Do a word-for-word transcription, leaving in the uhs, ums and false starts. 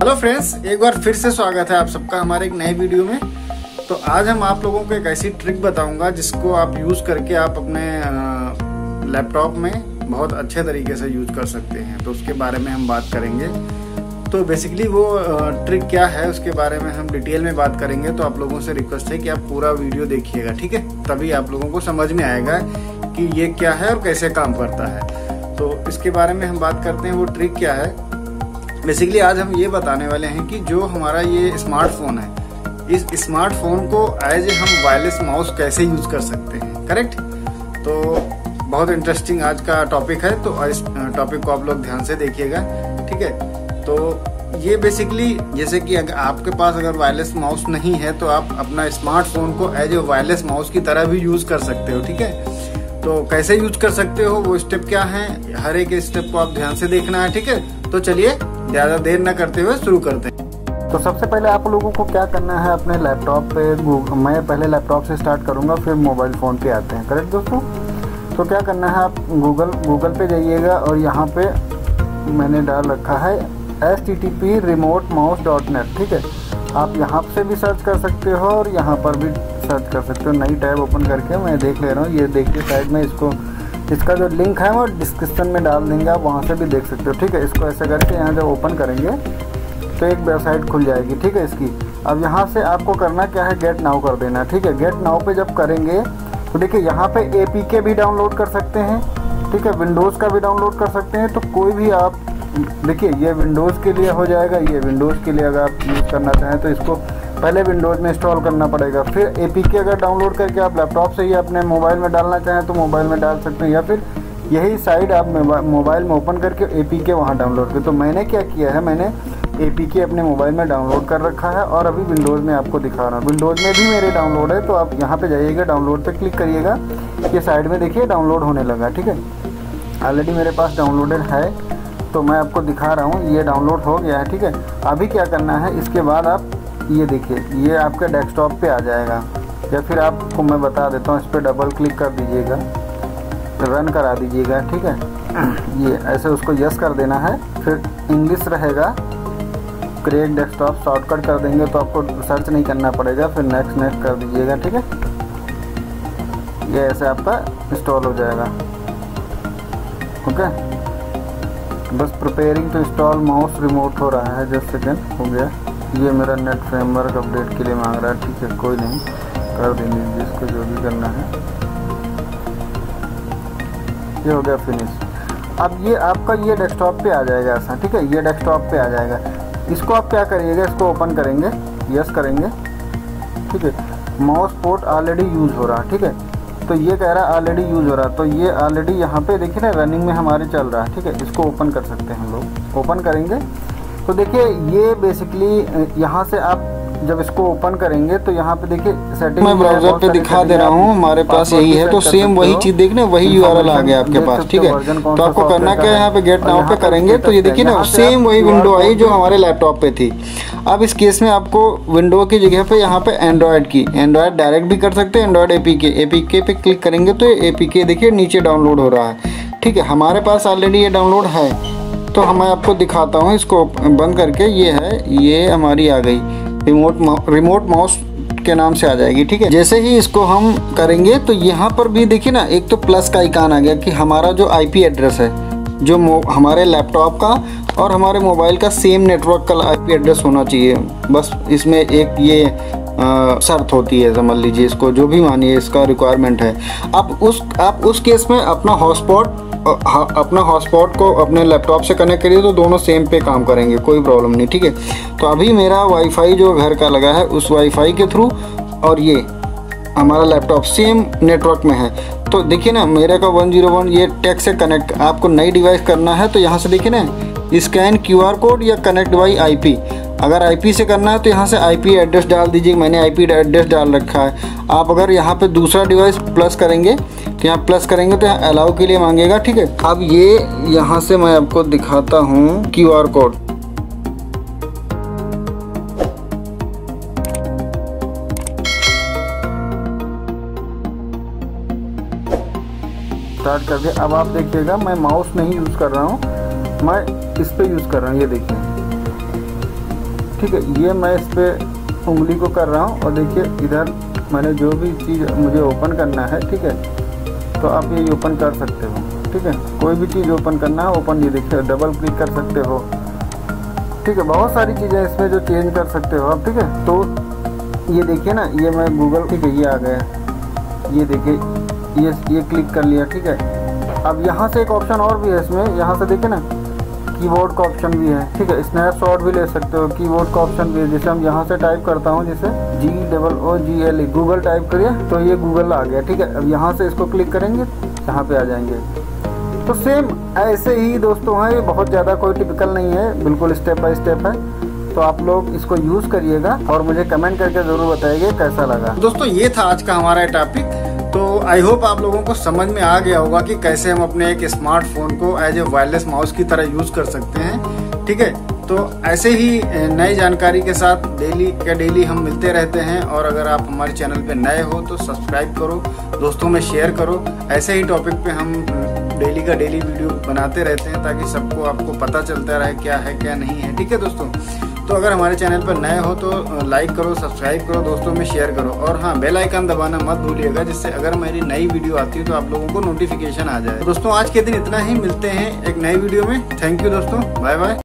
Hello friends, एक बार फिर से स्वागत है आप सबका हमारे एक नए वीडियो में। तो आज हम आप लोगों को एक ऐसी ट्रिक बताऊंगा जिसको आप यूज करके आप अपने लैपटॉप में बहुत अच्छे तरीके से यूज कर सकते हैं। तो उसके बारे में हम बात करेंगे। तो बेसिकली वो ट्रिक क्या है उसके बारे में हम डिटेल में बात करेंगे। तो आप लोगों से रिक्वेस्ट है कि आप पूरा वीडियो देखिएगा, ठीक है? तभी आप लोगों को समझ में आएगा कि ये क्या है और कैसे काम करता है। तो इसके बारे में हम बात करते हैं। वो ट्रिक क्या है, बेसिकली आज हम ये बताने वाले हैं कि जो हमारा ये स्मार्टफोन है, इस स्मार्टफोन को एज ए हम वायरलेस माउस कैसे यूज कर सकते हैं। करेक्ट? तो बहुत इंटरेस्टिंग आज का टॉपिक है, तो इस टॉपिक को आप लोग ध्यान से देखिएगा, ठीक है? तो ये बेसिकली जैसे कि अगर आपके पास अगर वायरलेस माउस नहीं है तो आप अपना स्मार्टफोन को एज ए वायरलेस माउस की तरह भी यूज कर सकते हो, ठीक है? तो कैसे यूज कर सकते हो, वो स्टेप क्या है, हर एक स्टेप को आप ध्यान से देखना है, ठीक है? तो चलिए ज्यादा देर न करते हुए शुरू करते हैं। तो सबसे पहले आप लोगों को क्या करना है, अपने लैपटॉप पे, मैं पहले लैपटॉप से स्टार्ट करूंगा फिर मोबाइल फ़ोन पे आते हैं। करेक्ट दोस्तों? तो क्या करना है, आप गूगल गूगल पे जाइएगा और यहाँ पे मैंने डाल रखा है H T T P remote mouse dot net, ठीक है? आप यहाँ से भी सर्च कर सकते हो और यहाँ पर भी सर्च कर सकते हो। नई टैब ओपन करके मैं देख ले रहा हूँ, ये देखिए साइड में, इसको इसका जो लिंक है वो डिस्क्रिप्शन में डाल देंगे, आप वहाँ से भी देख सकते हो, ठीक है? इसको ऐसे करके यहाँ जब ओपन करेंगे तो एक वेबसाइट खुल जाएगी, ठीक है? इसकी अब यहाँ से आपको करना क्या है, गेट नाउ कर देना, ठीक है? गेट नाउ पे जब करेंगे तो देखिए यहाँ पे ए पी के भी डाउनलोड कर सकते हैं, ठीक है? विंडोज़ का भी डाउनलोड कर सकते हैं। तो कोई भी आप देखिए, ये विंडोज़ के लिए हो जाएगा, ये विंडोज़ के लिए अगर आप यूज़ करना चाहें तो इसको पहले विंडोज़ में इंस्टॉल करना पड़ेगा। फिर ए पी के अगर डाउनलोड करके आप लैपटॉप से ही अपने मोबाइल में डालना चाहें तो मोबाइल में डाल सकते हैं, या फिर यही साइड आप मोबाइल में ओपन करके ए पी के वहाँ डाउनलोड कर। तो मैंने क्या किया है, मैंने ए पी के अपने मोबाइल में डाउनलोड कर रखा है और अभी विंडोज़ में आपको दिखा रहा हूँ। विंडोज़ में भी मेरे डाउनलोड है, तो आप यहाँ पे जाइएगा, डाउनलोड पे क्लिक करिएगा, ये साइड में देखिए डाउनलोड होने लगा, ठीक है? ऑलरेडी मेरे पास डाउनलोडेड है, तो मैं आपको दिखा रहा हूँ, ये डाउनलोड हो गया है, ठीक है? अभी क्या करना है, इसके बाद आप ये देखिए, ये आपके डेस्कटॉप पे आ जाएगा, या फिर आपको मैं बता देता हूँ, इस पर डबल क्लिक कर दीजिएगा, रन करा दीजिएगा, ठीक है? ये ऐसे उसको यस कर देना है, फिर इंग्लिश रहेगा, क्रिएट डेस्कटॉप शॉर्टकट कर देंगे तो आपको सर्च नहीं करना पड़ेगा, फिर नेक्स्ट नेक्स्ट कर दीजिएगा, ठीक है? ये ऐसे आपका इंस्टॉल हो जाएगा। ओके, बस preparing to install mouse remote हो रहा है, जस्ट सेकेंड, हो गया। ये मेरा नेट फ्रेमवर्क अपडेट के लिए मांग रहा है, ठीक है? कोई नहीं, कर देंगे जिसको जो भी करना है। ये हो गया फिनिश। अब ये आपका ये डेस्कटॉप पे आ जाएगा ऐसा, ठीक है? ये डेस्कटॉप पे आ जाएगा। इसको आप क्या करिएगा, इसको ओपन करेंगे, यस करेंगे, ठीक है? माउस पोर्ट ऑलरेडी यूज़ हो रहा है, ठीक है? तो ये कह रहा है ऑलरेडी यूज़ हो रहा है, तो ये ऑलरेडी यहाँ पे देखिए ना रनिंग में हमारे चल रहा है, ठीक है? इसको ओपन कर सकते हैं हम लोग। ओपन करेंगे तो देखिए ये बेसिकली यहाँ से आप जब इसको ओपन करेंगे तो यहाँ पे देखिए सेटिंग, मैं ब्राउज़र पे दिखा दे रहा हूँ, हमारे पास यही है। तो सेम वही चीज़ देखना, वही यू आर एल आ गया आपके पास, ठीक है? तो आपको करना क्या है, यहाँ पे गेट नाउ पे करेंगे तो ये देखिए ना सेम वही विंडो आई जो हमारे लैपटॉप पे थी। अब इस केस में आपको विंडो की जगह पे यहाँ पे एंड्रॉयड की, एंड्रॉयड डायरेक्ट भी कर सकते हैं, एंड्रॉयड ए पी के, ए पी के पे क्लिक करेंगे तो ए पी के देखिए नीचे डाउनलोड हो रहा है, ठीक है? हमारे पास ऑलरेडी ये डाउनलोड है, तो मैं आपको दिखाता हूँ, इसको बंद करके, ये है, ये हमारी आ गई रिमोट रिमोट माउस के नाम से आ जाएगी, ठीक है? जैसे ही इसको हम करेंगे तो यहाँ पर भी देखिए ना एक तो प्लस का आइकन आ गया कि हमारा जो आई पी एड्रेस है, जो हमारे लैपटॉप का और हमारे मोबाइल का सेम नेटवर्क का आई पी एड्रेस होना चाहिए। बस इसमें एक ये आ, शर्त होती है, समझ लीजिए इसको, जो भी मानिए इसका रिक्वायरमेंट है। आप उस आप उस केस में अपना हॉटस्पॉट अपना हॉटस्पॉट को अपने लैपटॉप से कनेक्ट करिए तो दोनों सेम पे काम करेंगे, कोई प्रॉब्लम नहीं, ठीक है? तो अभी मेरा वाईफाई जो घर का लगा है उस वाईफाई के थ्रू और ये हमारा लैपटॉप सेम नेटवर्क में है। तो देखिए ना मेरे का वन ज़ीरो वन ये टेक से कनेक्ट, आपको नई डिवाइस करना है तो यहाँ से देखिए ना स्कैन क्यू आर कोड या कनेक्ट बाई आई पी। अगर आई पी से करना है तो यहाँ से आई पी एड्रेस डाल दीजिए, मैंने आई पी एड्रेस डाल रखा है। आप अगर यहाँ पे दूसरा डिवाइस प्लस करेंगे तो यहाँ प्लस करेंगे तो यहाँ अलाउ के लिए मांगेगा, ठीक है? अब ये यहाँ से मैं आपको दिखाता हूँ क्यू आर कोड। स्टार्ट कर दिया। अब आप देखिएगा मैं माउस नहीं यूज़ कर रहा हूँ, मैं इस पे यूज़ कर रहा हूँ, ये देखिए ठीक है। ये मैं इस पर उंगली को कर रहा हूँ और देखिए इधर मैंने जो भी चीज़ मुझे ओपन करना है, ठीक है, तो आप ये ओपन कर सकते हो, ठीक है। कोई भी चीज़ ओपन करना है ओपन, ये देखिए डबल क्लिक कर सकते हो, ठीक है। बहुत सारी चीज़ें इसमें जो चेंज कर सकते हो आप, ठीक है। तो ये देखिए ना, ये मैं गूगल, ठीक है, ये आ गया, ये देखिए ये ये क्लिक कर लिया, ठीक है। अब यहाँ से एक ऑप्शन और भी है इसमें, यहाँ से देखिए ना कीबोर्ड का ऑप्शन भी है, ठीक है। स्नैपशॉट भी ले सकते हो, कीबोर्ड का ऑप्शन भी है। जैसे हम यहाँ से टाइप करता हूँ, जैसे G double O G L E Google type करिए तो ये गूगल आ गया, ठीक है। अब यहाँ से इसको क्लिक करेंगे, यहाँ पे आ जाएंगे। तो सेम ऐसे ही दोस्तों है, ये बहुत ज़्यादा कोई टिपिकल नहीं है, बिल्कुल स्टेप बाय स्टेप है। तो आप लोग इसको यूज़ करिएगा और मुझे कमेंट करके ज़रूर बताइए कैसा लगा। दोस्तों ये था आज का हमारा टॉपिक। तो आई होप आप लोगों को समझ में आ गया होगा कि कैसे हम अपने एक स्मार्टफोन को एज ए वायरलेस माउस की तरह यूज़ कर सकते हैं, ठीक है। तो ऐसे ही नई जानकारी के साथ डेली का डेली हम मिलते रहते हैं। और अगर आप हमारे चैनल पे नए हो तो सब्सक्राइब करो, दोस्तों में शेयर करो। ऐसे ही टॉपिक पे हम डेली का डेली वीडियो बनाते रहते हैं ताकि सबको आपको पता चलता रहे क्या है क्या नहीं है, ठीक है दोस्तों। तो अगर हमारे चैनल पर नए हो तो लाइक करो, सब्सक्राइब करो, दोस्तों में शेयर करो और हाँ बेल आइकन दबाना मत भूलिएगा, जिससे अगर मेरी नई वीडियो आती है तो आप लोगों को नोटिफिकेशन आ जाए। तो दोस्तों आज के दिन इतना ही, मिलते हैं एक नई वीडियो में। थैंक यू दोस्तों, बाय बाय।